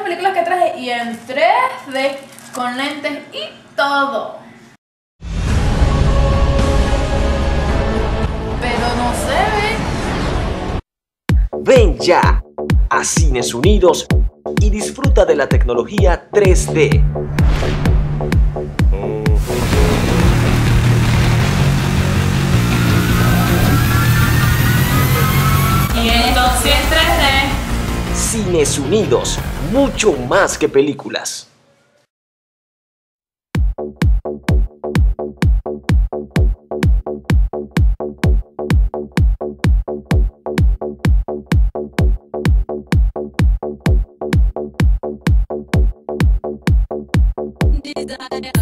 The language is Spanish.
películas que traje y en 3D con lentes y todo. Pero no se ve. Ven ya a Cines Unidos y disfruta de la tecnología 3D. Y entonces 3D. Cines Unidos, mucho más que películas. Desire.